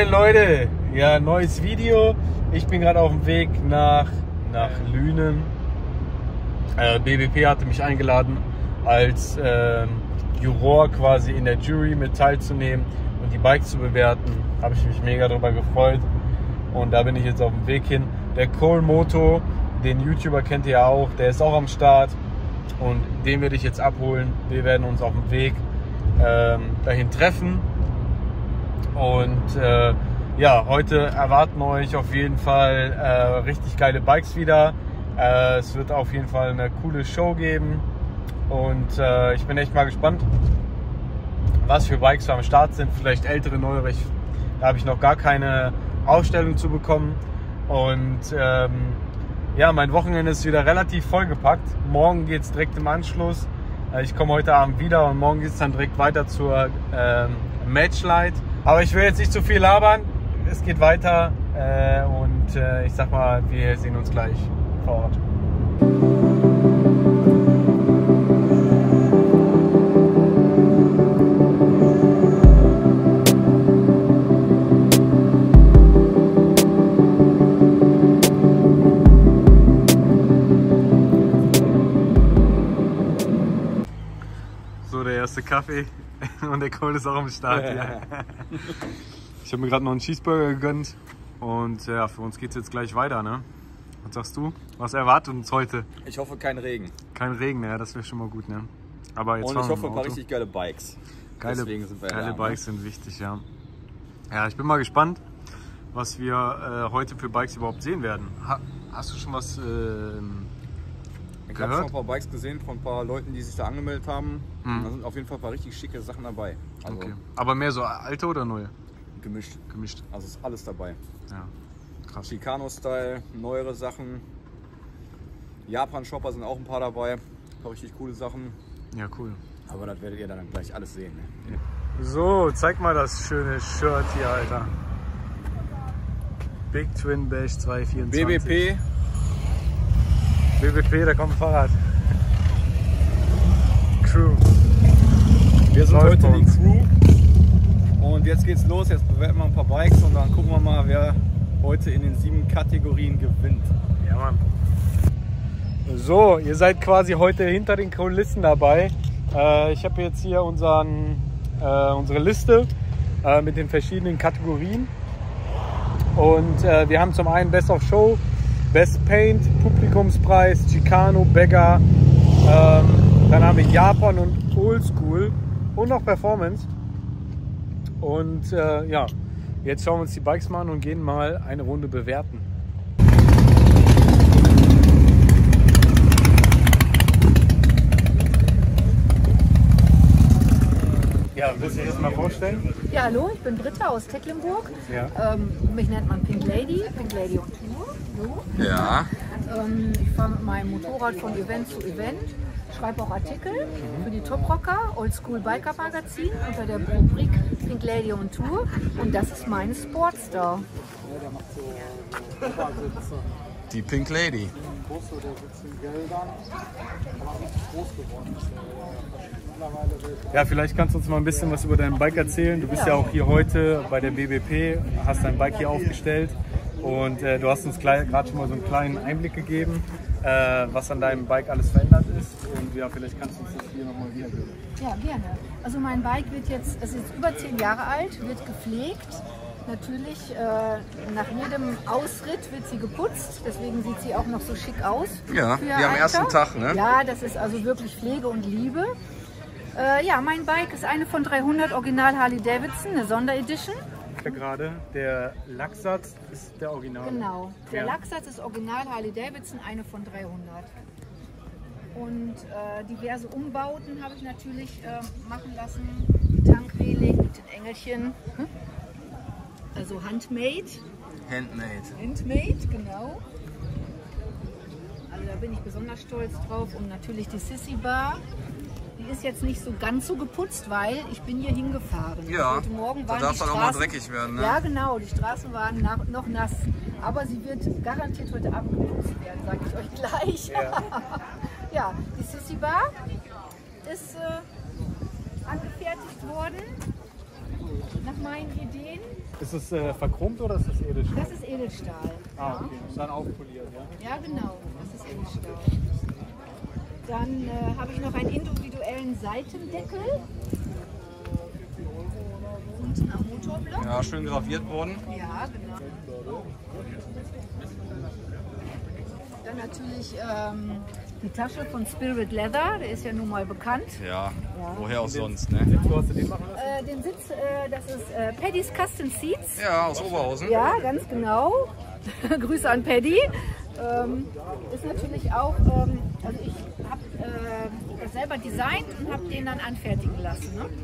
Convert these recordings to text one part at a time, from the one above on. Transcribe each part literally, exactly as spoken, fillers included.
Moin Leute, ja, neues Video. Ich bin gerade auf dem Weg nach, nach Lünen. Äh, B B P hatte mich eingeladen, als äh, Juror quasi in der Jury mit teilzunehmen und die Bikes zu bewerten. Habe ich mich mega darüber gefreut und da bin ich jetzt auf dem Weg hin. Der Cole Moto, den YouTuber kennt ihr ja auch, der ist auch am Start und den werde ich jetzt abholen. Wir werden uns auf dem Weg ähm, dahin treffen. Und äh, ja, heute erwarten euch auf jeden Fall äh, richtig geile Bikes wieder. Äh, es wird auf jeden Fall eine coole Show geben und äh, ich bin echt mal gespannt, was für Bikes am Start sind. Vielleicht ältere, neuere. Ich, da habe ich noch gar keine Ausstellung zu bekommen. Und ähm, ja, mein Wochenende ist wieder relativ vollgepackt. Morgen geht es direkt im Anschluss. Äh, ich komme heute Abend wieder und morgen geht es dann direkt weiter zur ähm, Matchlight. Aber ich will jetzt nicht zu viel labern, es geht weiter äh, und äh, ich sag mal, wir sehen uns gleich vor Ort. So, der erste Kaffee. Und der Cole ist auch am Start. Ja. Ich habe mir gerade noch einen Cheeseburger gegönnt und ja, für uns geht es jetzt gleich weiter. Ne? Was sagst du? Was erwartet uns heute? Ich hoffe kein Regen. Kein Regen, ja, das wäre schon mal gut. Ne? Aber jetzt und ich hoffe ein paar richtig geile Bikes. Geile, Deswegen sind wir geile da, Bikes ne? sind wichtig, ja. Ja, ich bin mal gespannt, was wir äh, heute für Bikes überhaupt sehen werden. Ha, hast du schon was äh, Ich habe schon ein paar Bikes gesehen von ein paar Leuten, die sich da angemeldet haben. Mhm. Da sind auf jeden Fall ein paar richtig schicke Sachen dabei. Also okay. Aber mehr so alte oder neue? Gemischt. Gemischt. Also ist alles dabei. Ja, krass. Chicano-Style, neuere Sachen. Japan-Shopper sind auch ein paar dabei. Ein paar richtig coole Sachen. Ja, cool. Aber das werdet ihr dann gleich alles sehen. Ne? Ja. So, zeig mal das schöne Shirt hier, Alter. Big Twin Bash zwei vierundzwanzig. B B P. B B P, da kommt ein Fahrrad. Crew. Wir sind heute die Crew. Und jetzt geht's los. Jetzt bewerten wir ein paar Bikes und dann gucken wir mal, wer heute in den sieben Kategorien gewinnt. Ja, Mann. So, ihr seid quasi heute hinter den Kulissen dabei. Äh, ich habe jetzt hier unseren, äh, unsere Liste äh, mit den verschiedenen Kategorien. Und äh, wir haben zum einen Best of Show, Best Paint, Publikumspreis, Chicano, Bagger, ähm, dann haben wir Japan und Oldschool und noch Performance. Und äh, ja, jetzt schauen wir uns die Bikes mal an und gehen mal eine Runde bewerten. Ja, willst du dich das mal vorstellen? Ja, hallo, ich bin Britta aus Tecklenburg. Ja. Ähm, mich nennt man Pink Lady, Pink Lady on Tour. So. Ja. Ähm, ich fahre mit meinem Motorrad von Event zu Event, schreibe auch Artikel für die Top Rocker, Oldschool Biker Magazin unter der Rubrik Pink Lady on Tour und das ist meine Sportstar. Die Pink Lady. Ja, vielleicht kannst du uns mal ein bisschen was über dein Bike erzählen. Du bist ja, ja auch hier heute bei der B B P, hast dein Bike hier aufgestellt und äh, du hast uns gerade schon mal so einen kleinen Einblick gegeben, äh, was an deinem Bike alles verändert ist. Und ja, vielleicht kannst du uns das hier nochmal wiedergeben. Ja, gerne. Also mein Bike wird jetzt, es ist jetzt über zehn Jahre alt, wird gepflegt. Natürlich, äh, nach jedem Ausritt wird sie geputzt, deswegen sieht sie auch noch so schick aus. Ja, wie am ersten Tag, ne? Ja, das ist also wirklich Pflege und Liebe. Äh, ja, mein Bike ist eine von dreihundert Original Harley Davidson, eine Sonderedition. Gerade der Lacksatz ist der Original. Genau, der ja. Lacksatz ist Original Harley Davidson, eine von dreihundert. Und äh, diverse Umbauten habe ich natürlich äh, machen lassen. Die Tankreling mit den Engelchen. Hm? Also handmade. Handmade. Handmade, genau. Also da bin ich besonders stolz drauf. Und natürlich die Sissy Bar. Die ist jetzt nicht so ganz so geputzt, weil ich bin hier hingefahren. Ja, heute Morgen waren da darf die dann Straßen, auch mal dreckig werden, ne? Ja, genau. Die Straßen waren nach, noch nass. Aber sie wird garantiert heute Abend geputzt werden, sage ich euch gleich. Ja, ja, die Sissy Bar ist äh, angefertigt worden nach meinen Ideen. Ist es äh, verchromt oder ist das Edelstahl? Das ist Edelstahl. Ah, okay. Ist dann aufpoliert, ja? Ja, genau. Das ist Edelstahl. Dann äh, habe ich noch einen individuellen Seitendeckel. Unten am Motorblock. Ja, schön graviert worden. Ja, genau. Dann natürlich ähm, die Tasche von Spirit Leather, der ist ja nun mal bekannt. Ja, Ja. woher auch sonst, ne? Wo hast du den machen lassen? Äh, den Sitz, äh, das ist äh, Paddy's Custom Seats. Ja, aus Oberhausen. Ja, ganz genau. Grüße an Paddy. Ähm, ist natürlich auch, ähm, also ich habe äh, das selber designt und habe den dann anfertigen lassen. Ne?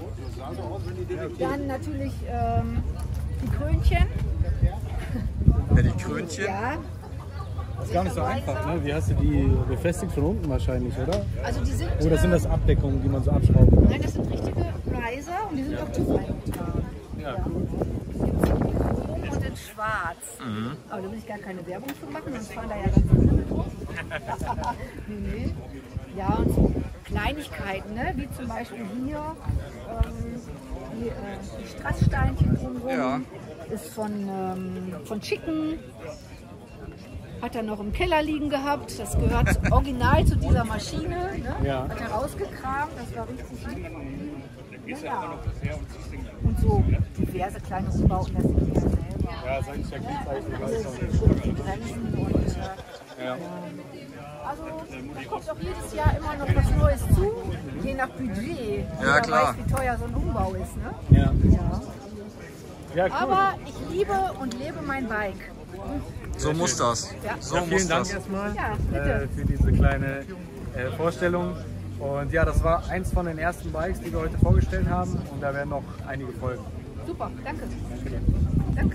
Dann natürlich ähm, die Krönchen. Ja, die Krönchen. Ja. Das ist gar nicht so einfach, ne? Wie hast du die befestigt von unten wahrscheinlich, oder? Also die sind, Oder sind äh, das Abdeckungen, die man so abschrauben kann? Nein, das sind richtige Riser und die sind auch TÜV eingetragen. Ja, Und in schwarz. Aber da will ich gar keine Werbung für machen, sonst fahren da ja ganz viele mit rum. nee, nee. Ja, und so Kleinigkeiten, ne? Wie zum Beispiel hier ähm, die, äh, die Strasssteinchen drumherum. Ja. Ist von, ähm, von Chicken. Hat er noch im Keller liegen gehabt. Das gehört original zu dieser Maschine. Ne? Ja. Hat er rausgekramt. Das war richtig lieb. Ja. Und so diverse kleine Umbauten, das sind wir selber. ja sag ich ja, gibt's eigentlich Alles alles. für die Grenzen und äh, Ja. also da kommt auch jedes Jahr immer noch was Neues zu, je nach Budget. Ja, Jeder klar. weiß, wie teuer so ein Umbau ist. Ne? Ja. Ja. Ja, cool. Aber ich liebe und lebe mein Bike. So muss das. Ja. So Ja, muss vielen Dank das. erstmal Ja, äh, bitte. für diese kleine äh, Vorstellung. Und ja, das war eins von den ersten Bikes, die wir heute vorgestellt haben. Und da werden noch einige folgen. Super, danke. Danke.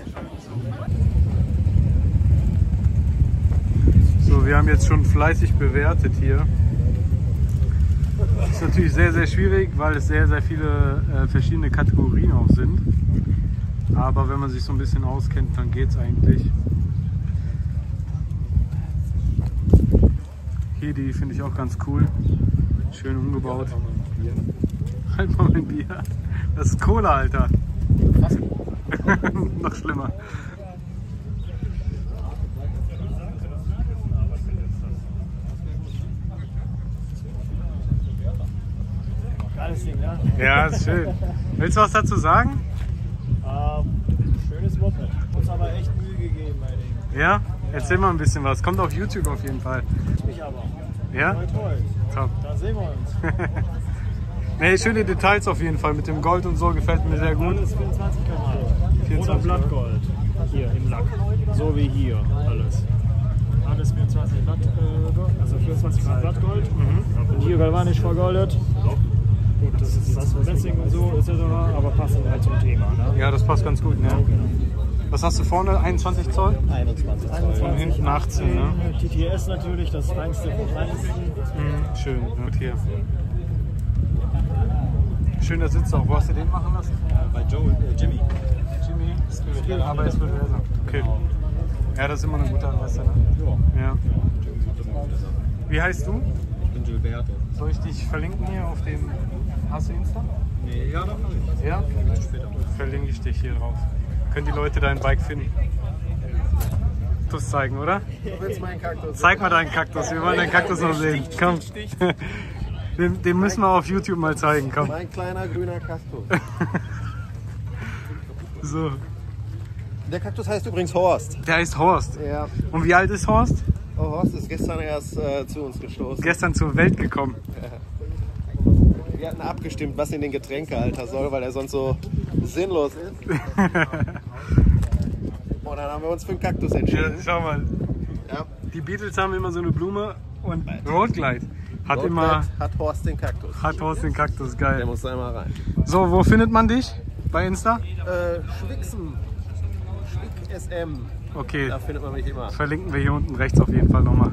So, wir haben jetzt schon fleißig bewertet hier. Das ist natürlich sehr, sehr schwierig, weil es sehr, sehr viele äh, verschiedene Kategorien auch sind. Aber wenn man sich so ein bisschen auskennt, dann geht es eigentlich. Hier, die finde ich auch ganz cool. Schön umgebaut. Halt mal mein Bier. Das ist Cola, Alter. Noch schlimmer. Geiles Ding, ne? Ja, ist schön. Willst du was dazu sagen? Ähm, schönes Moped. Uns aber echt Mühe gegeben bei dem. Ja? Erzähl mal ein bisschen was. Kommt auf YouTube auf jeden Fall. Mich aber. Ja? Toll, toll. Top. Da sehen wir uns. Nee, schöne Details auf jeden Fall. Mit dem Gold und so gefällt mir sehr gut. Alles vierundzwanzig Kamera. Oder vierundzwanzig Blattgold. Hier im Lack. So wie hier. Alles. Alles vierundzwanzig Blatt, äh, Gold, also vierundzwanzig Karat Blattgold. Mhm. Und hier galvanisch vergoldet. Gut, das ist das Messing und so et cetera. Aber passend halt zum Thema. Ne? Ja, das passt ganz gut, ne? Was hast du vorne? einundzwanzig Zoll? einundzwanzig. Und hinten achtzehn, ne? T T S natürlich, das reinste vom Reinsten. Mhm, schön, gut hier. Schöner Sitz auch. Wo hast du den machen lassen? Bei Joe, äh, Jimmy. Jimmy? Spirit, aber es wird besser. Okay. Ja, das ist immer eine gute Adresse, ne? Ja. Wie heißt du? Ich bin Gilberto. Soll ich dich verlinken hier auf dem... Hast du Insta? Nee, ja, doch, hab ich. Ja? Später mal. Verlinke ich dich hier drauf. Können die Leute dein Bike finden? Kaktus zeigen, oder? Du willst meinen Kaktus? Zeig mal deinen Kaktus, wir wollen deinen Kaktus noch sehen. Komm. Den, den müssen wir auf YouTube mal zeigen, komm. Mein kleiner grüner Kaktus. So. Der Kaktus heißt übrigens Horst. Der heißt Horst. Ja. Und wie alt ist Horst? Oh, Horst ist gestern erst äh, zu uns gestoßen. Gestern zur Welt gekommen. Wir hatten abgestimmt, was in den Getränkehalter soll, weil er sonst so sinnlos ist. Und dann haben wir uns für einen Kaktus Ja, entschieden. schau mal. Ja. Die Beatles haben immer so eine Blume und Roadglide hat Rotgleit immer hat Horst den Kaktus. hat Horst den Kaktus, Der geil. muss da immer rein. So, wo findet man dich? Bei Insta? Äh, Schwicksen. Schwick S M. Okay, Da findet man mich immer. verlinken wir hier unten rechts auf jeden Fall nochmal.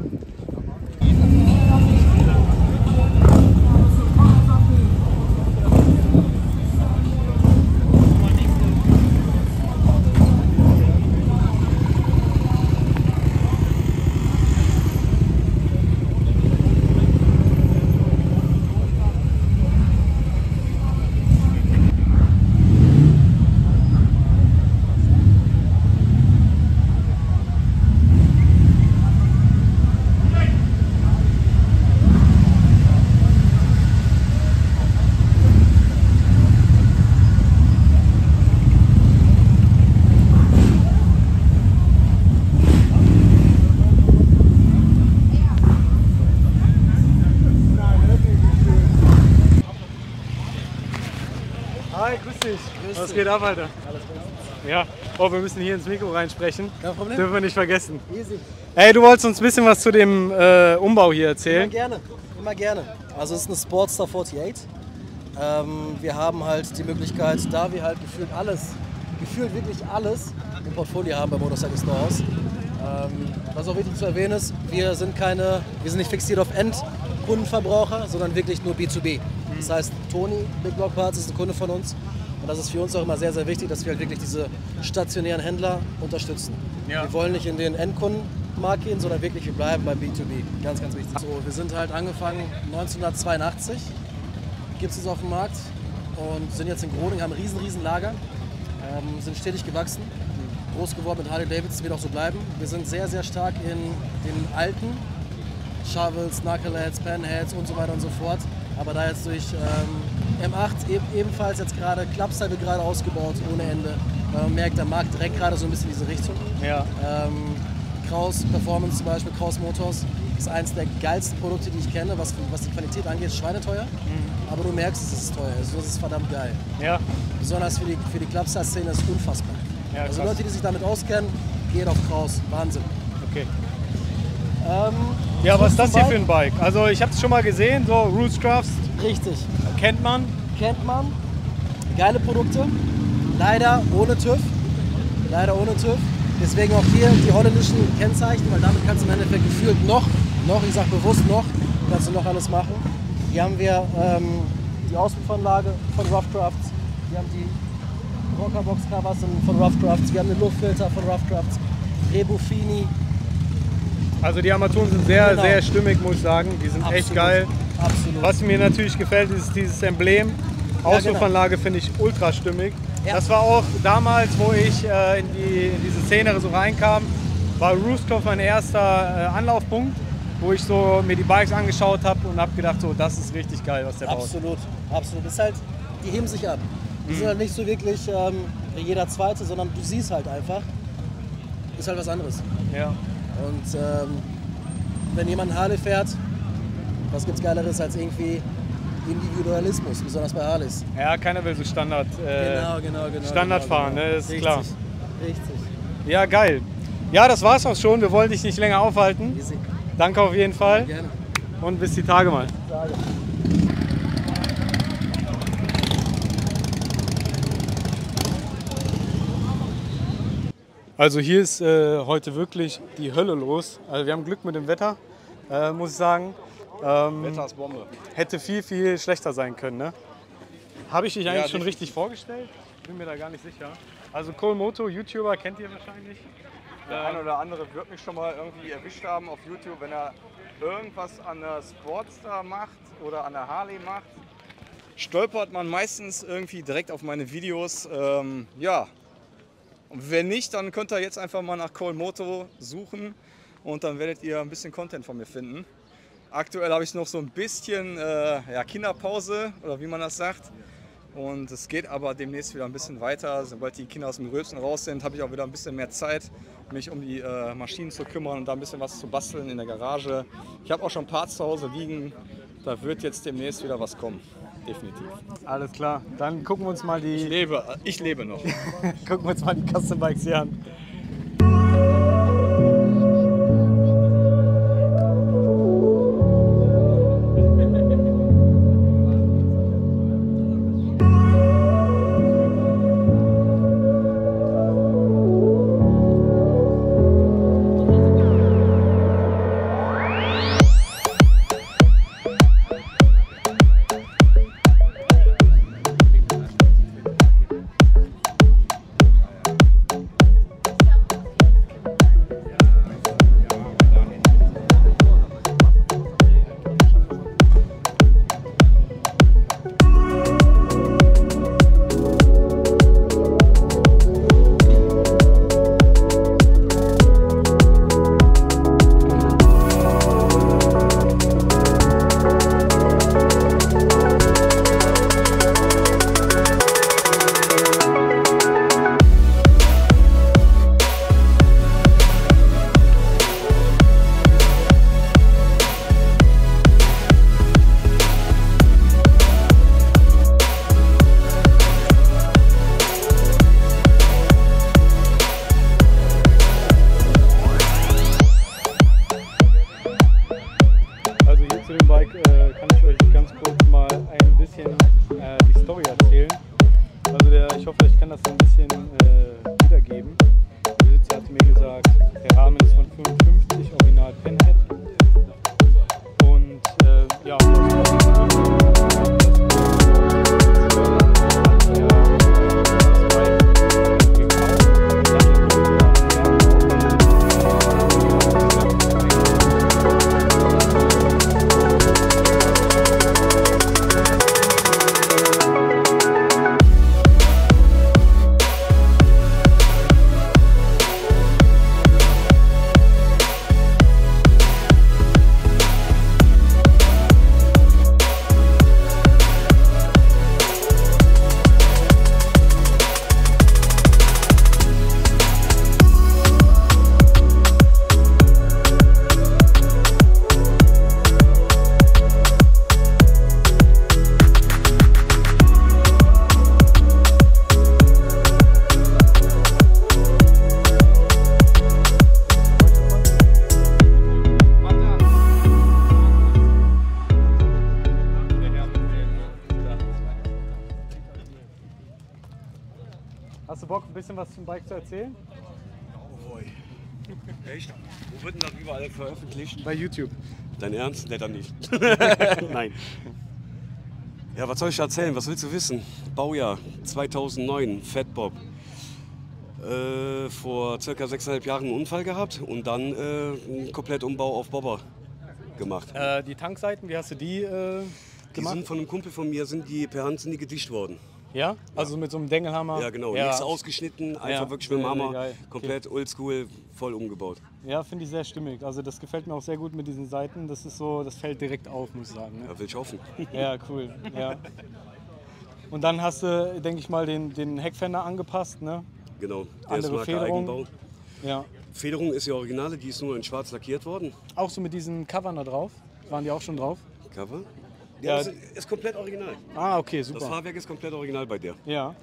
Was geht ab, Alter? Ja, oh, wir müssen hier ins Mikro reinsprechen. Kein Problem. Dürfen wir nicht vergessen. Easy. Ey, du wolltest uns ein bisschen was zu dem äh, Umbau hier erzählen? Immer gerne, immer gerne. Also es ist eine Sportster achtundvierzig. Ähm, wir haben halt die Möglichkeit, da wir halt gefühlt alles, gefühlt wirklich alles im Portfolio haben bei Motorcycle Stores. Ähm, was auch wichtig zu erwähnen ist, wir sind keine, wir sind nicht fixiert auf Endkundenverbraucher, sondern wirklich nur B zwei B. Das heißt, Toni, Big Block Parts, ist ein Kunde von uns. Und das ist für uns auch immer sehr, sehr wichtig, dass wir halt wirklich diese stationären Händler unterstützen. Ja. Wir wollen nicht in den Endkundenmarkt gehen, sondern wirklich, wir bleiben beim B zwei B. Ganz, ganz wichtig. So, wir sind halt angefangen neunzehnhundertzweiundachtzig, gibt es auf dem Markt und sind jetzt in Groningen, haben ein riesen, riesen Lager, ähm, sind stetig gewachsen, groß geworden mit Harley Davidson, wird auch so bleiben. Wir sind sehr, sehr stark in den alten Shovels, Knuckleheads, Penheads und so weiter und so fort. Aber da jetzt durch ähm, M acht ebenfalls jetzt gerade, Clubstyle wird gerade ausgebaut ohne Ende. Man merkt, der Markt direkt gerade so ein bisschen in diese Richtung. Ja. Ähm, Kraus Performance zum Beispiel, Kraus Motors, ist eines der geilsten Produkte, die ich kenne, was, was die Qualität angeht, ist schweineteuer. Mhm. Aber du merkst, es ist teuer, also das ist verdammt geil. Ja. Besonders für die, für die Clubstyle-Szene ist unfassbar. Ja, also Leute, die sich damit auskennen, geht auf Kraus, Wahnsinn. Okay. Ähm, ja, was ist das hier für ein Bike? Also ich habe es schon mal gesehen, so Rootscrafts. Richtig. Kennt man? Kennt man. Geile Produkte. Leider ohne TÜV. Leider ohne TÜV. Deswegen auch hier die holländischen Kennzeichen, weil damit kannst du im Endeffekt gefühlt noch, noch, ich sag bewusst noch, kannst du noch alles machen. Hier haben wir ähm, die Auspuffanlage von Rough Crafts. Wir haben die Rockerbox-Covers von Rough Crafts. Wir haben den Luftfilter von Rough Crafts. Rebufini. Also die Armaturen sind sehr, genau. sehr stimmig, muss ich sagen. Die sind Absolut. echt geil. Absolut. Was mir natürlich gefällt, ist dieses Emblem. Ja, Auspuffanlage genau. finde ich ultra stimmig. Ja. Das war auch damals, wo ich äh, in, die, in diese Szene so reinkam, war Roostkopf mein erster äh, Anlaufpunkt, wo ich so mir die Bikes angeschaut habe und habe gedacht, so, das ist richtig geil, was der baut. Absolut, absolut. Das ist halt, die heben sich ab. Die mhm. sind halt nicht so wirklich ähm, wie jeder Zweite, sondern du siehst halt einfach, ist halt was anderes. Ja. Und ähm, wenn jemand Harley fährt, was gibt's Geileres als irgendwie Individualismus, besonders bei Harleys. Ja, keiner will so Standard, äh, genau, genau, genau, Standard genau, fahren, genau. ne? Das ist Richtig. klar. Richtig. Ja, geil. Ja, das war's auch schon. Wir wollen dich nicht länger aufhalten. Easy. Danke auf jeden Fall. Ja, gerne. Und bis die Tage mal. Tage. Also hier ist äh, heute wirklich die Hölle los. Also wir haben Glück mit dem Wetter, äh, muss ich sagen. Ähm, Wetter ist Bombe. Hätte viel, viel schlechter sein können. Ne? Habe ich dich eigentlich ja, schon richtig vorgestellt? Bin mir da gar nicht sicher. Also Cole Moto, YouTuber, kennt ihr wahrscheinlich. Der äh, eine oder andere wird mich schon mal irgendwie erwischt haben auf YouTube, wenn er irgendwas an der Sportster macht oder an der Harley macht. Stolpert man meistens irgendwie direkt auf meine Videos. Ähm, ja. Und wenn nicht, dann könnt ihr jetzt einfach mal nach Cole Moto suchen und dann werdet ihr ein bisschen Content von mir finden. Aktuell habe ich noch so ein bisschen äh, ja, Kinderpause oder wie man das sagt. Und es geht aber demnächst wieder ein bisschen weiter. Sobald die Kinder aus dem Gröbsten raus sind, habe ich auch wieder ein bisschen mehr Zeit, mich um die äh, Maschinen zu kümmern und da ein bisschen was zu basteln in der Garage. Ich habe auch schon Parts zu Hause liegen. Da wird jetzt demnächst wieder was kommen. Definitiv. Alles klar. Dann gucken wir uns mal die... Ich lebe, ich lebe noch. gucken wir uns mal die Custom Bikes hier an. bisschen was zum Bike zu erzählen? Oh boy. Echt? Wo wird denn das überall veröffentlicht? Bei YouTube. Dein Ernst? Ne, dann nicht. Nein. Ja, was soll ich erzählen? Was willst du wissen? Baujahr zweitausendneun, Fat Bob. Äh, vor circa sechseinhalb Jahren einen Unfall gehabt und dann äh, einen Komplettumbau auf Bobber gemacht. Äh, die Tankseiten, wie hast du die äh, Die gemacht? sind von einem Kumpel von mir, sind die per Hand sind die gedicht worden. Ja? Also mit so einem Dengelhammer? Ja, genau. Ja. Nichts ausgeschnitten, einfach Ja, wirklich mit dem sehr, Hammer. sehr geil. Komplett oldschool, voll umgebaut. Ja, finde ich sehr stimmig. Also das gefällt mir auch sehr gut mit diesen Seiten. Das ist so, das fällt direkt auf, muss ich sagen. Ne? Ja, will ich hoffen. Ja, cool. Ja. Und dann hast du, denke ich mal, den, den Heckfender angepasst, ne? Genau, der Andere ist Marke Federung. Eigenbau. Ja. Federung ist die Originale, die ist nur in schwarz lackiert worden. Auch so mit diesen Covern da drauf? Waren die auch schon drauf? Cover? Ja. Ja, das ist komplett original. Ah, okay, Das super. Fahrwerk ist komplett original bei der. Ja.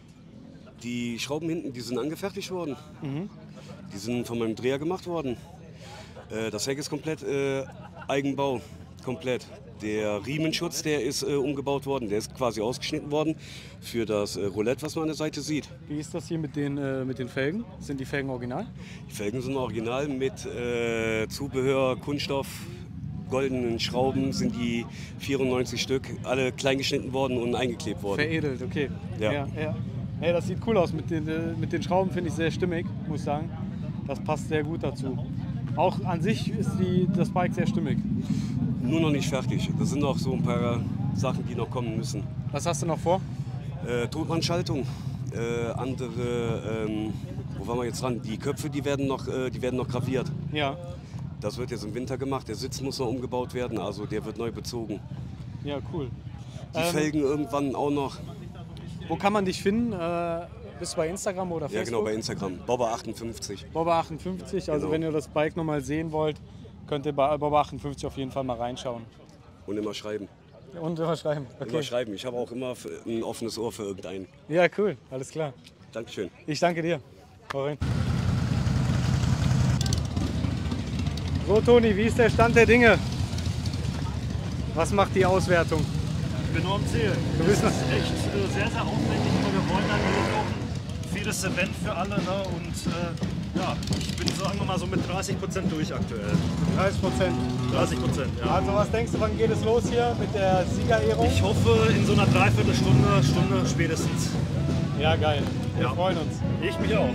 Die Schrauben hinten, die sind angefertigt worden. Die sind von meinem Dreher gemacht worden. Äh, Das Heck ist komplett äh, Eigenbau, komplett. Der Riemenschutz, der ist äh, umgebaut worden, der ist quasi ausgeschnitten worden für das äh, Roulette, was man an der Seite sieht. Wie ist das hier mit den, äh, mit den Felgen? Sind die Felgen original? Die Felgen sind original mit äh, Zubehör, Kunststoff, goldenen Schrauben sind die vierundneunzig Stück, alle klein geschnitten worden und eingeklebt worden. Veredelt, okay. Ja. Ja, ja. Hey, das sieht cool aus. Mit den, äh, mit den Schrauben finde ich sehr stimmig, muss ich sagen. Das passt sehr gut dazu. Auch an sich ist die, das Bike sehr stimmig. Nur noch nicht fertig. Das sind noch so ein paar Sachen, die noch kommen müssen. Was hast du noch vor? Äh, Totmannschaltung, äh, andere, ähm, wo waren wir jetzt dran? Die Köpfe, die werden noch, äh, die werden noch graviert. Ja, Das wird jetzt im Winter gemacht. Der Sitz muss noch umgebaut werden, also der wird neu bezogen. ja, cool. Die Ähm, Felgen irgendwann auch noch. Wo kann man dich finden? Äh, bist du bei Instagram oder Ja, Facebook? genau, bei Instagram. Bobber achtundfünfzig. Bobber achtundfünfzig. Also Genau. wenn ihr das Bike nochmal sehen wollt, könnt ihr bei Bobber achtundfünfzig auf jeden Fall mal reinschauen. Und immer schreiben. Und immer schreiben. Immer Okay. schreiben. Ich habe auch immer für- ein offenes Ohr für irgendeinen. Ja, cool. Alles klar. Dankeschön. Ich danke dir. Hau rein. So, Toni, wie ist der Stand der Dinge? Was macht die Auswertung? Ich bin noch am Ziel. Du bist noch Das ist echt äh, sehr, sehr aufwendig, aber wir wollen natürlich auch ein vieles Event für alle. Ne? Und äh, ja, ich bin, sagen wir mal, so mit dreißig Prozent durch aktuell. dreißig Prozent. dreißig Prozent, ja. Also was denkst du, wann geht es los hier mit der Siegerehrung? Ich hoffe, in so einer Dreiviertelstunde, Stunde spätestens. Ja, geil. Wir Ja. freuen uns. Ich mich auch.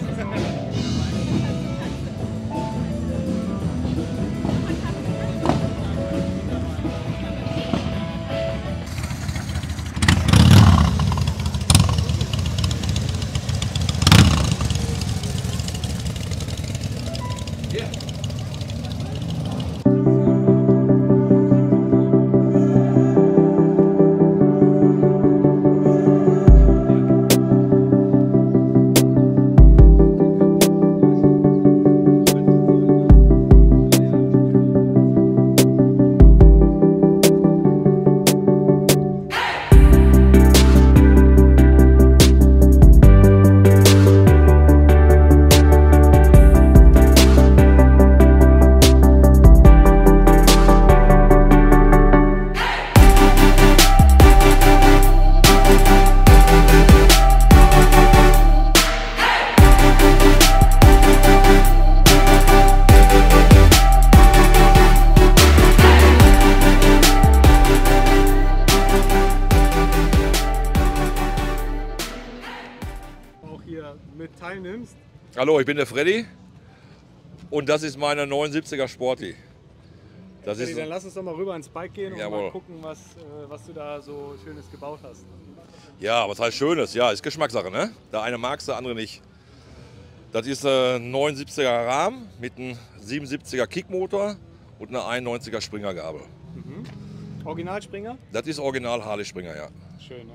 Auch hier mit teilnimmst. Hallo, ich bin der Freddy und das ist meine neunundsiebziger Sporty. Das Freddy, ist, dann lass uns doch mal rüber ins Bike gehen und Jawohl. mal gucken, was, äh, was du da so Schönes gebaut hast. ja, was heißt Schönes? Ja, ist Geschmackssache, ne? Der eine mag es, der andere nicht. Das ist ein neunundsiebziger Rahmen mit einem siebenundsiebziger Kickmotor und einer einundneunziger Springergabel. Originalspringer? Das ist original Harley Springer, ja. Schön, ja.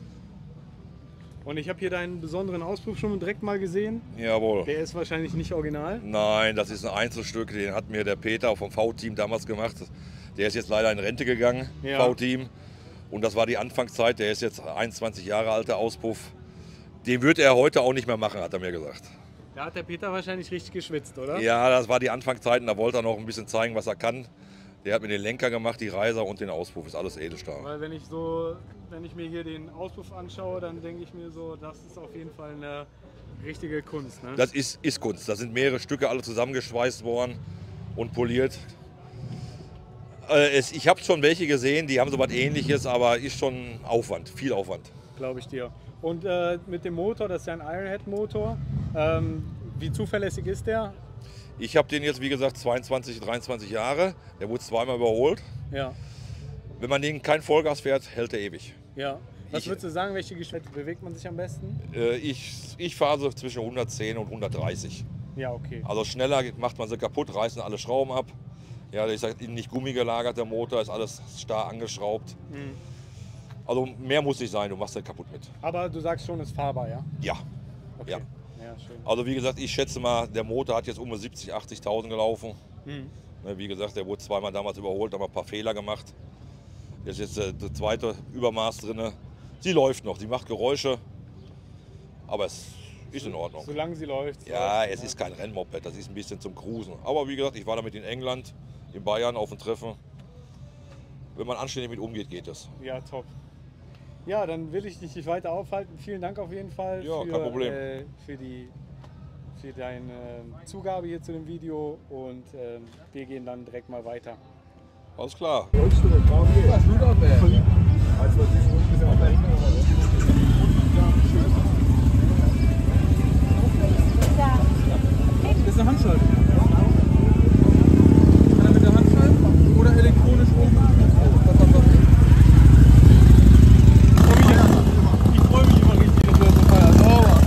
Und ich habe hier deinen besonderen Auspuff schon direkt mal gesehen. Jawohl. Der ist wahrscheinlich nicht original. Nein, das ist ein Einzelstück, den hat mir der Peter vom V-Team damals gemacht. Der ist jetzt leider in Rente gegangen, Ja. V-Team. Und das war die Anfangszeit, der ist jetzt einundzwanzig Jahre alter Auspuff. Den wird er heute auch nicht mehr machen, hat er mir gesagt. Da hat der Peter wahrscheinlich richtig geschwitzt, oder? Ja, das war die Anfangszeiten, da wollte er noch ein bisschen zeigen, was er kann. Der hat mir den Lenker gemacht, die Reiser und den Auspuff, ist alles Edelstahl. Weil wenn ich so, wenn ich mir hier den Auspuff anschaue, dann denke ich mir so, das ist auf jeden Fall eine Richtige Kunst, ne? Das ist, ist Kunst. Da sind mehrere Stücke alle zusammengeschweißt worden und poliert. Äh, es, ich habe schon welche gesehen, die haben so was Ähnliches, aber ist schon Aufwand, viel Aufwand. Glaube ich dir. Und äh, mit dem Motor, das ist ja ein Ironhead-Motor. Ähm, wie zuverlässig ist der? Ich habe den jetzt, wie gesagt, zweiundzwanzig, dreiundzwanzig Jahre. Der wurde zweimal überholt. Ja. Wenn man den kein Vollgas fährt, hält er ewig. Ja. Was Ich- würdest du sagen, welche Geschwindigkeit bewegt man sich am besten? Äh, ich, ich fahre so zwischen hundertzehn und hundertdreißig. Ja, okay. Also schneller macht man sie kaputt, reißen alle Schrauben ab. Ja, ich sage nicht gummigelagert, der Motor ist alles starr angeschraubt. Mhm. Also mehr muss nicht sein, du machst den kaputt mit. Aber du sagst schon, ist fahrbar, ja? Ja. Okay. Ja. Ja, schön. Also wie gesagt, ich schätze mal, der Motor hat jetzt um die siebzig, achtzigtausend gelaufen. Mhm. Ne, Wie gesagt, der wurde zweimal damals überholt, haben wir ein paar Fehler gemacht. Jetzt ist jetzt äh, das zweite Übermaß drin. Sie läuft noch, sie macht Geräusche, aber es ist in Ordnung. Solange sie läuft. Ja, läuft, es ist kein Rennmoped, das ist ein bisschen zum Cruisen. Aber wie gesagt, ich war damit in England, in Bayern auf dem Treffen. Wenn man anständig mit umgeht, geht es. Ja, top. Ja, dann will ich dich nicht weiter aufhalten. Vielen Dank auf jeden Fall Ja, für, kein Problem. Äh, für, die, für deine Zugabe hier zu dem Video und ähm, wir gehen dann direkt mal weiter. Alles klar. Das ist eine Handschaltung. Kann er mit der Hand schalten oder elektronisch oben? Ich freue mich immer richtig, dass wir so feiern. Sauber.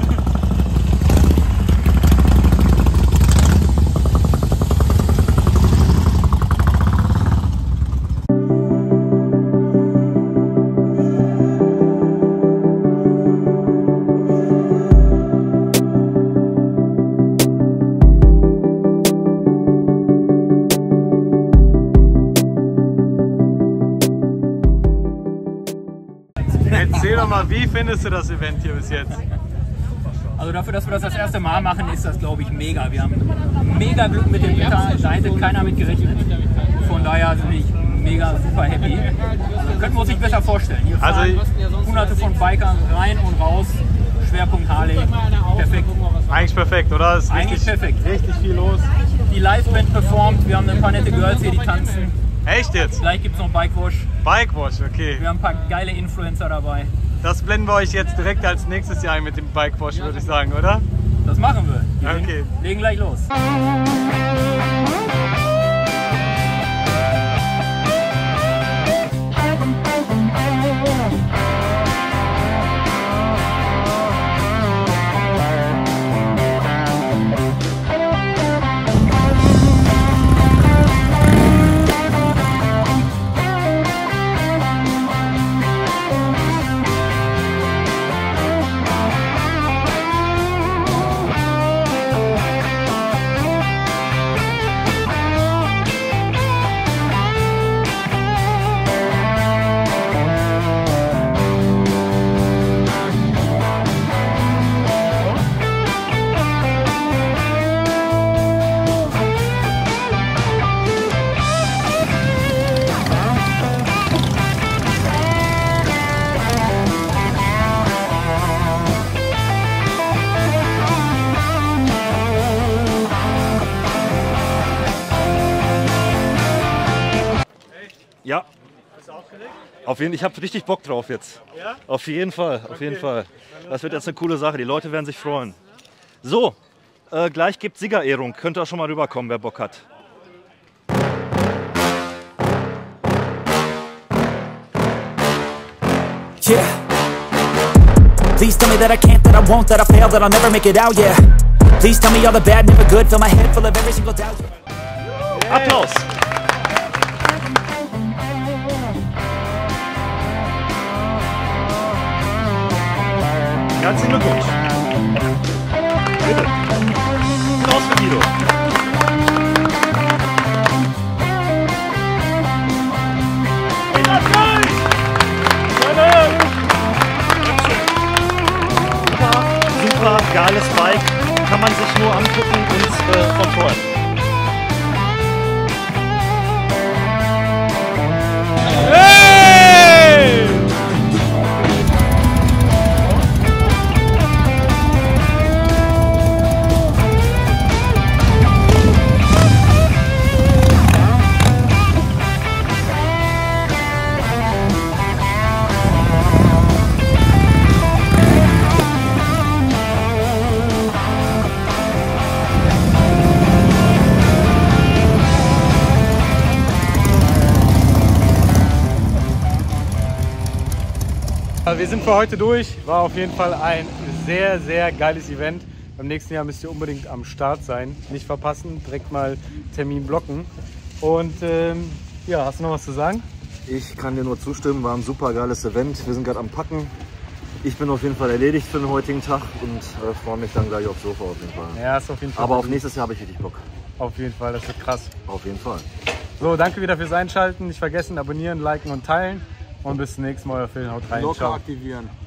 Erzähl doch mal, wie findest du das Event hier bis jetzt? Also dafür, dass wir das das erste Mal machen, ist das, glaube ich, mega. Wir haben mega Glück mit dem Wetter, da hätte keiner mit gerechnet. Von daher bin ich mega super happy. Also, könnten wir uns nicht besser vorstellen. Hier fahren Also- hunderte von Bikern rein und raus. Schwerpunkt Harley. Perfekt. Eigentlich perfekt, oder? Ist Eigentlich richtig, perfekt. richtig viel los. Die Liveband performt, wir haben ein paar nette Girls hier, die tanzen. Echt jetzt? Gleich gibt es noch Bikewash. Bikewash, okay. Wir haben ein paar geile Influencer dabei. Das blenden wir euch jetzt direkt als nächstes Jahr ein mit dem Bikewash, würde ich sagen, oder? Das machen wir. Wir Okay. legen gleich los. Ja. Auf jeden, ich habe richtig Bock drauf jetzt. Ja? Auf jeden Fall, auf Okay. jeden Fall. Das wird jetzt eine coole Sache. Die Leute werden sich freuen. So, äh, gleich gibt es Siegerehrung. Könnt ihr auch schon mal rüberkommen, wer Bock hat. Yeah. Please tell me that I can't, that I won't, that I fail, that I'll never make it out, yeah. Please tell me all the bad, never good, fill my head full of every single doubt. Applaus! Herzlichen Glückwunsch. Bitte. Applaus für Guido. Super geiles Bike, kann man sich nur angucken und äh, von freuen. Hey! Also wir sind für heute durch. War auf jeden Fall ein sehr, sehr geiles Event. Beim nächsten Jahr müsst ihr unbedingt am Start sein. Nicht verpassen, direkt mal Termin blocken. Und ähm, ja, hast du noch was zu sagen? Ich kann dir nur zustimmen, war ein super geiles Event. Wir sind gerade am Packen. Ich bin auf jeden Fall erledigt für den heutigen Tag und äh, freue mich dann gleich aufs Sofa auf jeden Fall. Ja, ist auf jeden Fall. Aber auf nächstes Jahr habe ich richtig Bock. Auf jeden Fall, das wird krass. Auf jeden Fall. So, danke wieder fürs Einschalten. Nicht vergessen, abonnieren, liken und teilen. Und bis zum nächsten Mal. Auf Wiedersehen. Haut rein. Glocke Ciao. aktivieren.